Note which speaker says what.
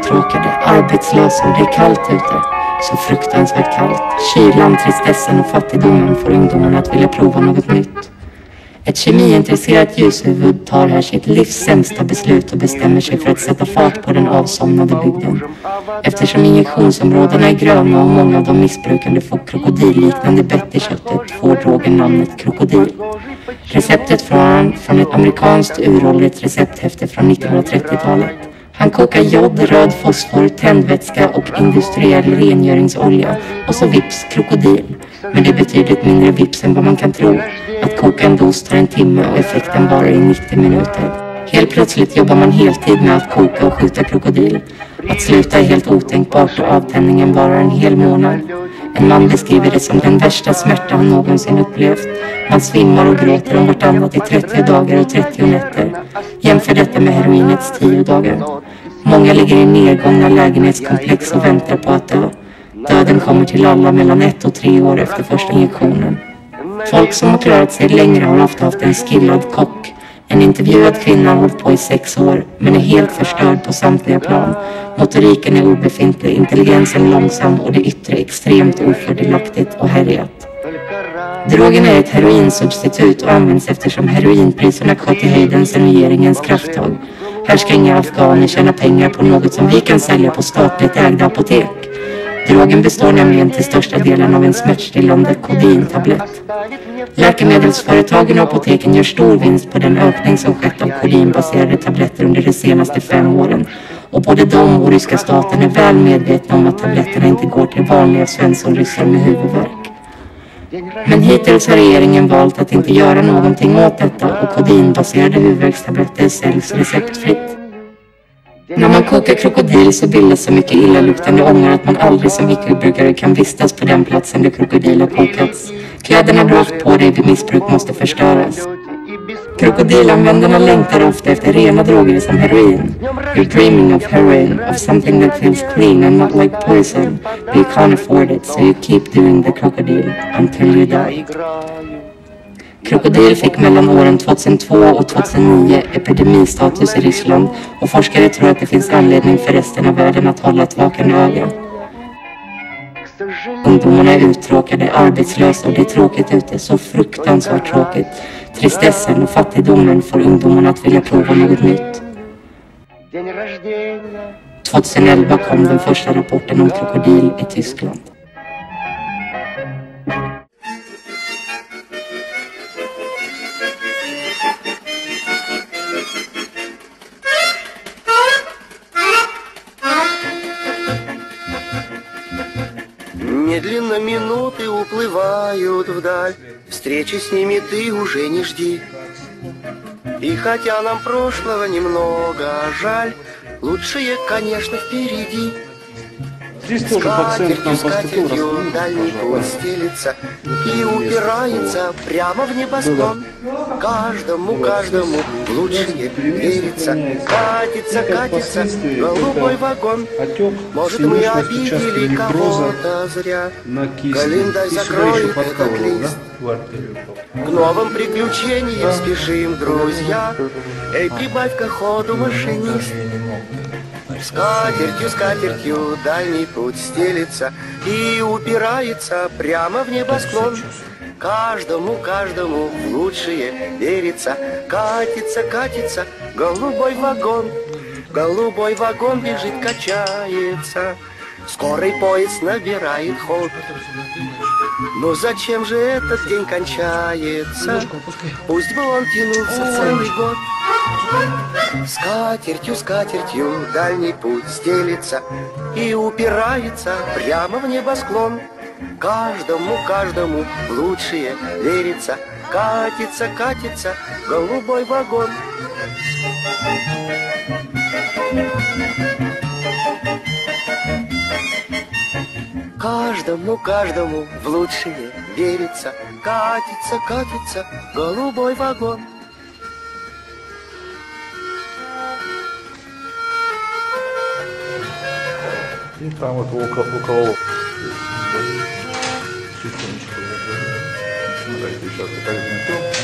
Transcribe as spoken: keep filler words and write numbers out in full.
Speaker 1: uttråkade, arbetslösa och det är kallt ute. Så fruktansvärt kallt. Kylan, tristessen och fattigdomen får ungdomarna att vilja prova något nytt. Ett kemiintresserat ljushuvud tar här sitt livs sämsta beslut och bestämmer sig för att sätta fart på den avsomnade bygden. Eftersom injektionsområdena är gröna och många av de missbrukande får krokodilliknande bett i köttet får drogen namnet krokodil. Receptet från, från ett amerikanskt uråldrigt recepthäfte från nittonhundratrettiotalet. Han kokar jod, röd fosfor, tändvätska och industriell rengöringsolja och så vips krokodil. Men det är betydligt mindre vips än vad man kan tro. Att koka en dos tar en timme och effekten varar i nittio minuter. Helt plötsligt jobbar man heltid med att koka och skjuta krokodil. Att sluta är helt otänkbart och avtändningen varar en hel månad. En man beskriver det som den värsta smärta han någonsin upplevt. Man svimmar och gråter om vartannat i trettio dagar och trettio nätter. Jämför detta med heroinets tio dagar. Många ligger i nedgångna lägenhetskomplex och väntar på att dö. Döden kommer till alla mellan ett och tre år efter första injektionen. Folk som har klarat sig längre har ofta haft en skillad kock. En intervjuad kvinna har hållit på i sex år men är helt förstörd på samtliga plan. Motoriken är obefintlig, intelligensen långsam och det yttre extremt ofördelaktigt och härjat. Drogen är ett heroinsubstitut och används eftersom heroinpriserna sköt i höjden sedan regeringens krafttag. Här ska inga afghaner tjäna pengar på något som vi kan sälja på statligt ägda apotek. Drogen består nämligen till största delen av en smärtstillande kodintablett. Läkemedelsföretagen och apoteken gör stor vinst på den ökning som skett av kodinbaserade tabletter under de senaste fem åren. Och både de och ryska staten är väl medvetna om att tabletterna inte går till vanliga svenssonryssar med huvudvärk. Men hittills har regeringen valt att inte göra någonting åt detta och kodinbaserade huvudvärkstabletter säljs receptfritt. När man kokar krokodil så bildas så mycket illaluktande ånga att man aldrig som icke-brukare kan vistas på den platsen där krokodil har kokats. Kläderna du haft på dig vid missbruk måste förstöras. Krokodilanvändarna längtar ofta efter rena droger som heroin. You're dreaming of heroin, of something that feels clean and not like poison. But you can't afford it, so you keep doing the crocodile until you die. Krokodil fick mellan åren tjugohundratvå och tjugohundranio epidemistatus i Ryssland och forskare tror att det finns anledning för resten av världen att hålla ett vakande öga. Ungdomarna är uttråkade, arbetslösa och det är tråkigt ute, så fruktansvärt tråkigt. Tristessen och fattigdomen får ungdomarna att vilja prova något nytt. tjugoelva kom den första rapporten om krokodil i Tyskland.
Speaker 2: Медленно минуты уплывают вдаль, встречи с ними ты уже не жди. И хотя нам прошлого немного жаль, лучшее, конечно, впереди.
Speaker 3: Здесь тоже пациент нам поступил,
Speaker 2: дальний путь стелится и упирается прямо в небосклон. Каждому, каждому лучше верится. Катится, катится голубой вагон. Может, мы обидели кого-то зря. Календарь закроет этот лист. К новым приключениям спешим, друзья. Эй, прибавь-ка ходу, машинист. Скатертью, скатертью дальний путь стелится и упирается прямо в небосклон. Каждому, каждому в лучшее верится. Катится, катится голубой вагон. Голубой вагон бежит, качается. Скорый поезд набирает ход. Но зачем же этот день кончается? Пусть бы он тянулся целый год. Скатертью, скатертью дальний путь стелится и упирается прямо в небосклон. Каждому, каждому в лучшее верится. Катится, катится голубой вагон. Каждому, каждому в лучшее верится. Катится, катится голубой вагон.
Speaker 3: И там вот уколол. Сейчас так